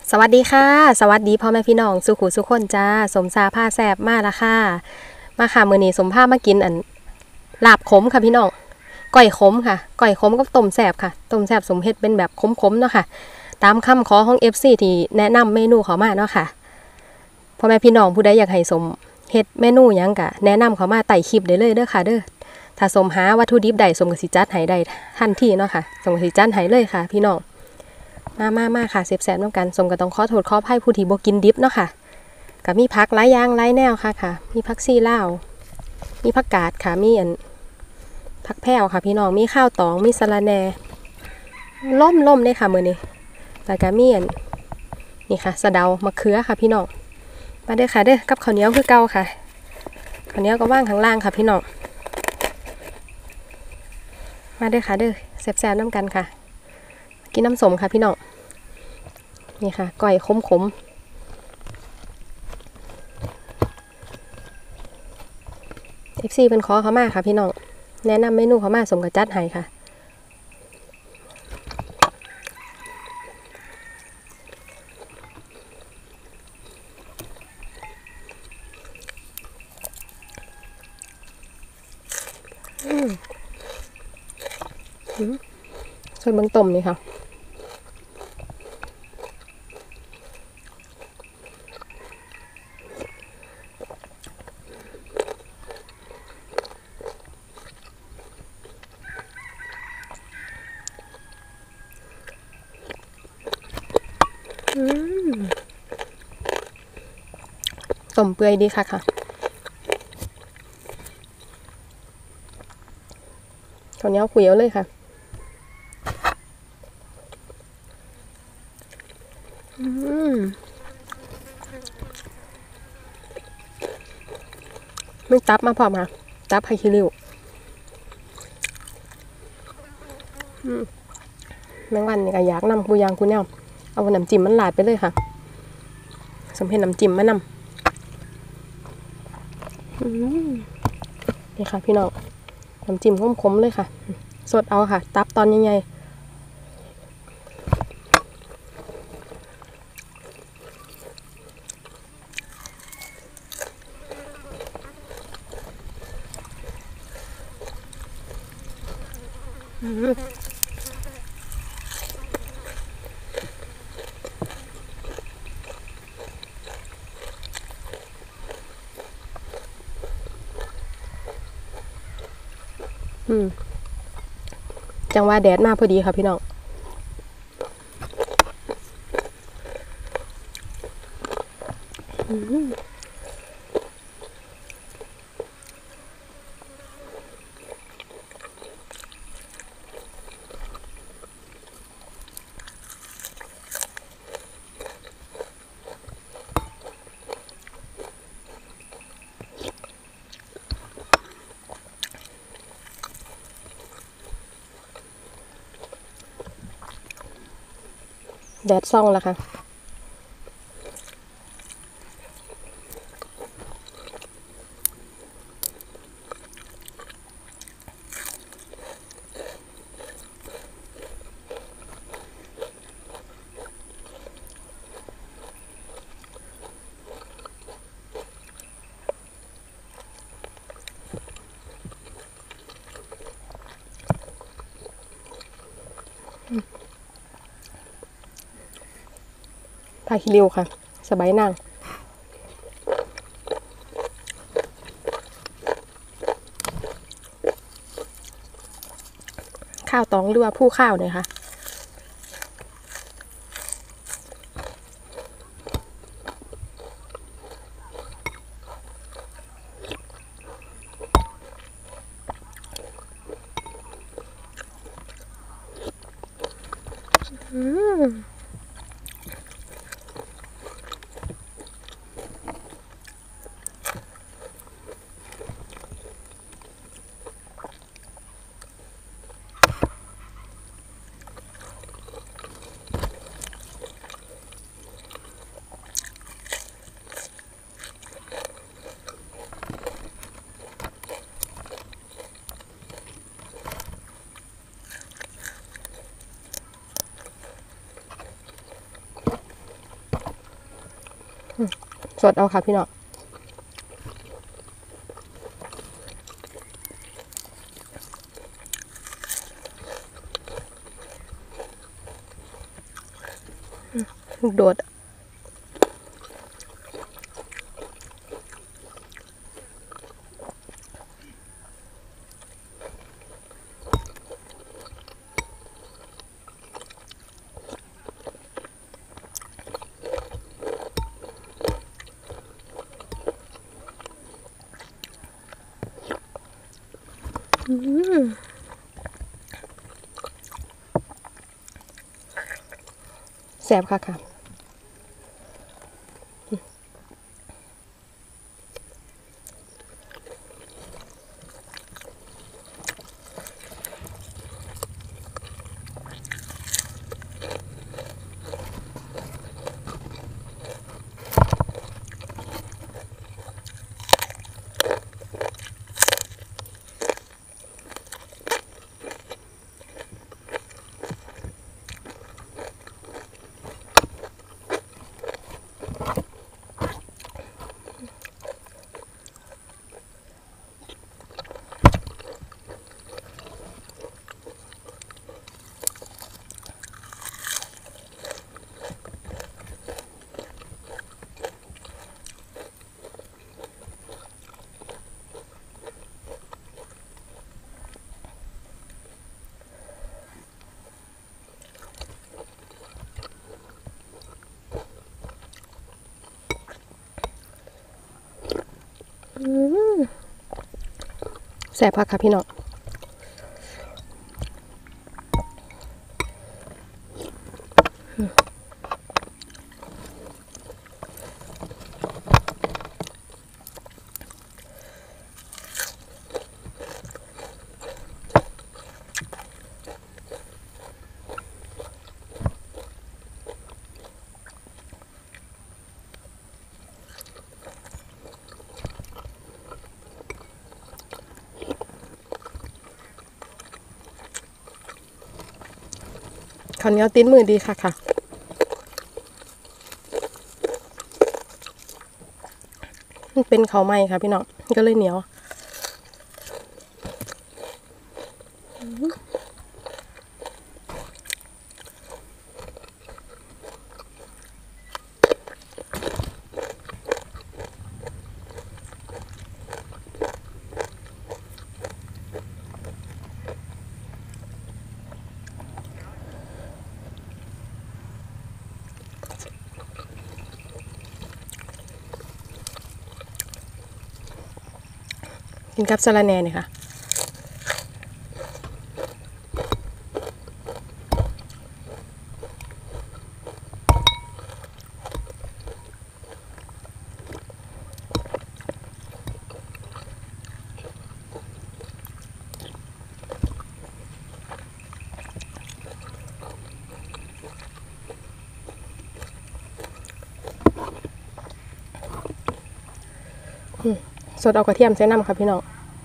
สวัสดีค่ะสวัสดีพ่อแม่พี่น้องสุขุสุขคนจ้าสมซาผ้าแซบมาละค่ะมาค่ะมื้อนี้สมผ้ามากินลาบขมค่ะพี่น้องก้อยขมค่ะก้อยขมกับต้มแซบค่ะต้มแซบสมเฮ็ดเป็นแบบขมๆเนาะค่ะตามคำขอของ FC ที่แนะนำเมนูเขามาเนาะค่ะพ่อแม่พี่น้องผู้ใดอยากให้สมเฮ็ดเมนูหยังกะแนะนำเขามาใต้คลิปได้เลยเด้อค่ะเด้อถ้าสมหาวัตถุดิบใดสมก็สิจัดให้ได้ทันทีเนาะค่ะสมก็สิจัดให้เลยค่ะพี่น้องมาค่ะเสพๆน้ำกันสมก็ต้องขอโทษขออภัยผู้ที่บ่กินดิบเนาะค่ะก็มีผักหลายอย่างหลายแนวค่ะมีผักซี่ลาวมีผักกาดค่ะมีผักแพรวค่ะพี่น้องมีข้าวตองมีสะระแหน่ล่มเลยค่ะมื้อนี้แล้วก็มีนี่ค่ะสะเดามะเขือค่ะพี่น้องมาเด้อค่ะเด้อกับข้าวเหนียวคือเก่าค่ะข้าวเหนียวก็ว่างข้างล่างค่ะพี่น้องมาเด้อค่ะเด้อแซ่บๆน้ำกันค่ะกินน้ำส้มค่ะพี่น้องนี่ค่ะก้อยขมFC เป็นขอเขามาค่ะพี่น้องแนะนำเมนูเขามาสมกับจัดให้ค่ะส่วนเบื้องต้มนี่ค่ะต้มเปื่อยดีค่ะข้าวเหนียวขุยเอาเลยค่ะไม่ตับมาพอมาตับไฮคิริวแมงวันนี่ก็อยากนำกูยางกูแนวเอาน้ำจิ้มมันหลาดไปเลยค่ะสมเห็นน้ำจิ้มมานำนี่ค่ะพี่น้องน้ำจิ้มขมๆเลยค่ะสดเอาค่ะตับตอนใหญ่จังว่าแดดมาพอดีค่ะพี่น้องแดดซ่องแล้วค่ะผ้าขี้ริ้วค่ะสบายนางข้าวตองหรือว่าผู้ข้าวเนี่ยค่ะดเอาค่ะพี่น้องลูกโดดแซ่บค่ะค่ะแซ่บค่ะพี่น้องข้าวเหนียวติ้นมือดีค่ะค่ะมันเป็นข้าวไหม้ค่ะพี่น้องก็เลยเหนียวกินกับสะระแหน่เนี่ยค่ะสดเอากระเทียมใส่น้ำค่ะพี่น้อง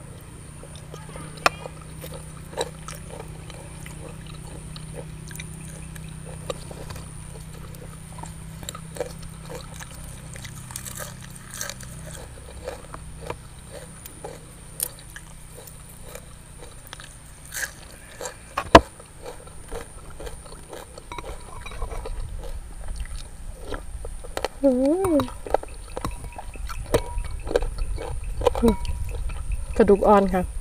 กระดูกอ่อนค่ะ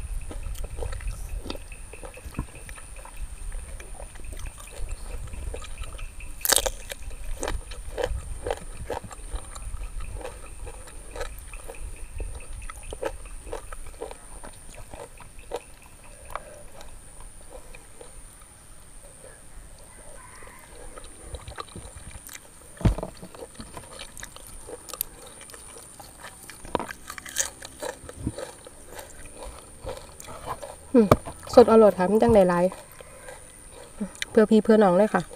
สดอร่อยค่ะมันจังได้หลายเพื่อพี่เพื่อน้องเลยค่ะ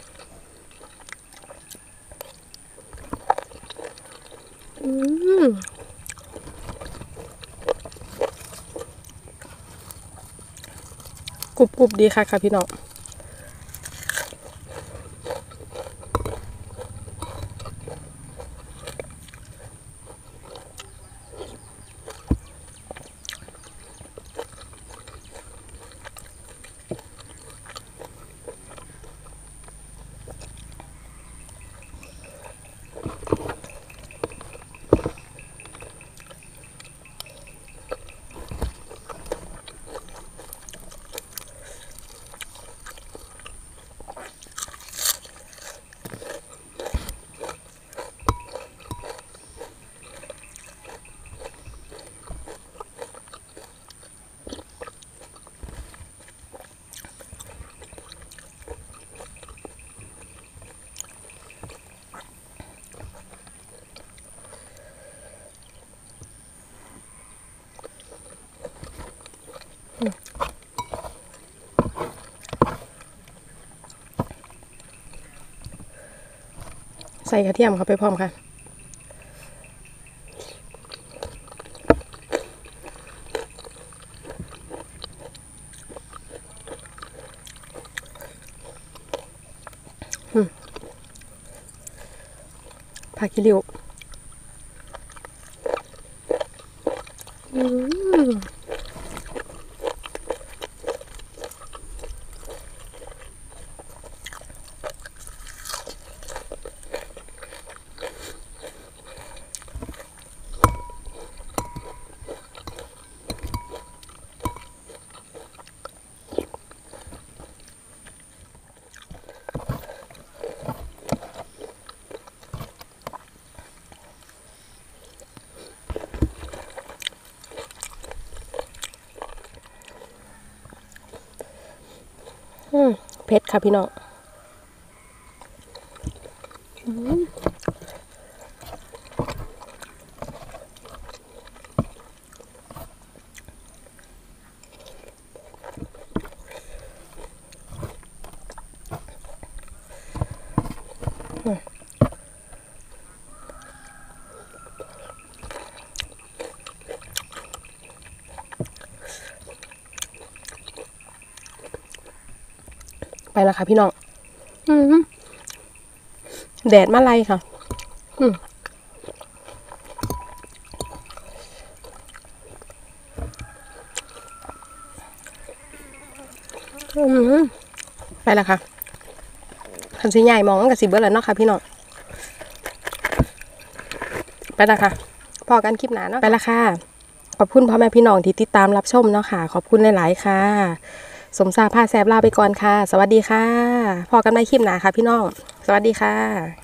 กรุบดีค่ะค่ะพี่น้องส่กระเทียมเข้าไปพร้อมค่ะผักขี้ริ้วเผ็ดค่ะพี่น้องไปแล้วค่ะพี่น้องแดดมาไล่ค่ะไปแล้วค่ะคันสีใหญ่มองกับสีเบิร์ดแล้วเนาะค่ะพี่น้องไปแล้วค่ะพอกันคลิปหนาเนาะไปแล้วค่ะขอบคุณพ่อแม่พี่น้องที่ติดตามรับชมเนาะค่ะขอบคุณหลายๆค่ะสมซาผ้าแซบลาไปก่อนค่ะสวัสดีค่ะพอกันในคลิปหนาค่ะพี่น้องสวัสดีค่ะ